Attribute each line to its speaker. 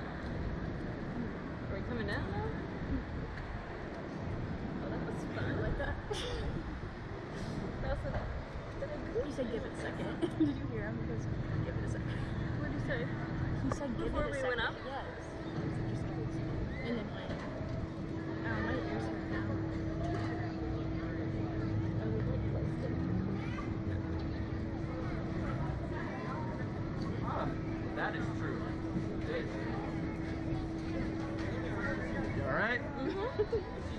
Speaker 1: Are we coming down now? Oh, that was fun.
Speaker 2: I like that.
Speaker 1: That was a
Speaker 2: He said give it a second. Did you hear him? He goes, give it a second.
Speaker 1: What did you say?
Speaker 2: He said give
Speaker 1: Before
Speaker 2: it a
Speaker 1: we
Speaker 2: second.
Speaker 1: went up?
Speaker 2: Yes. And then like, oh, my ears hurt now.
Speaker 3: That is true. All right.
Speaker 1: Mm-hmm.